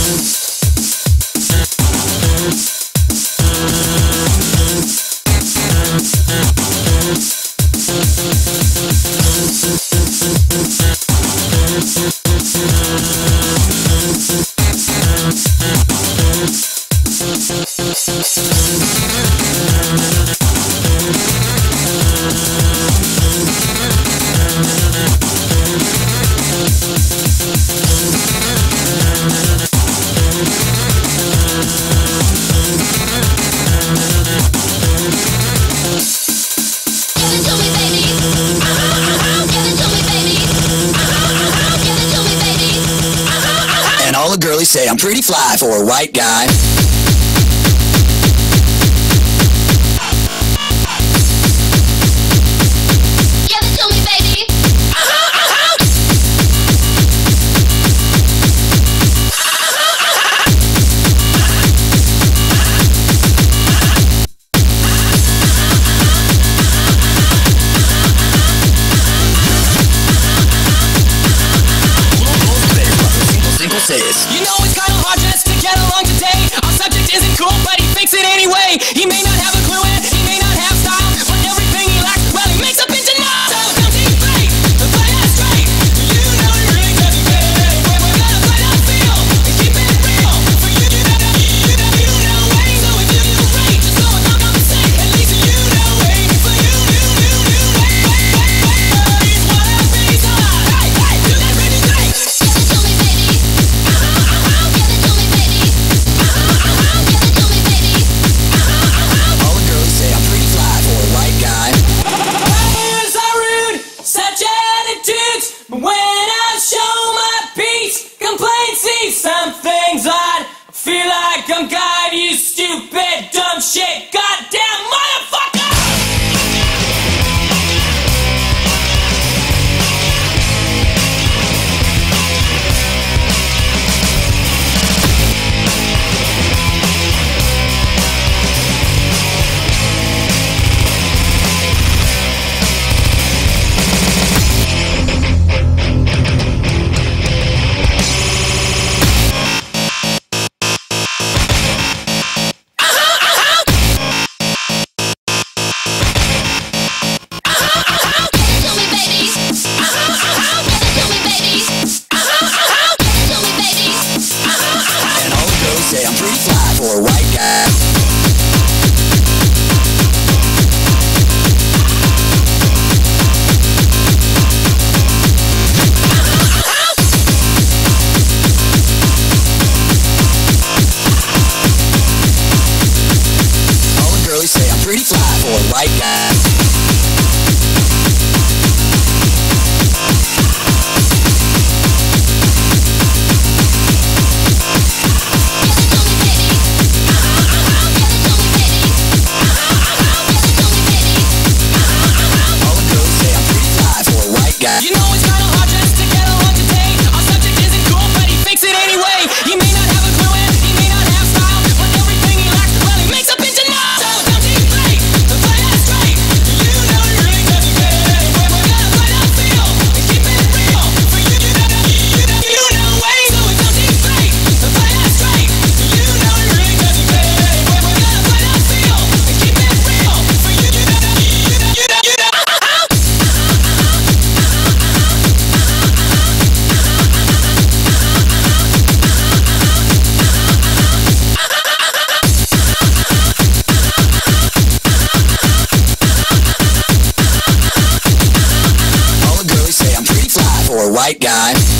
And all the girlies say I'm pretty fly for a white guy. You know it's kinda hard just to get along today. Our subject isn't cool, but he thinks it anyway. He may not have a clue and he may not have style, but everything he lacks, well, he makes up into now. So don't you play, play that straight. You know he really doesn't get it anyway. We're gonna play that feel and keep it real. For you know way, so if you do great, just go and knock on the safe. At least you know way. For you way. He's what I be so loud. Hey, do that really great. But when I show my peace, complaints see some things odd. Feel like I'm God, you stupid, dumb shit, goddamn motherfucker! Say I'm pretty fly for a white guy. All the girlies say I'm pretty fly for a white guy. You know it's kinda hard just to get along today. Our subject isn't cool, but he thinks it anyway. He may not have a clue and he may not have style, but everything he lacks, well, he makes up into now. So don't you play that straight. You know he really doesn't get it anyway. We're gonna play that feel and keep it real. For you know way, so don't you play that straight. You know he really doesn't get it anyway. We're gonna play that feel and keep it real. For you know. For a white guy.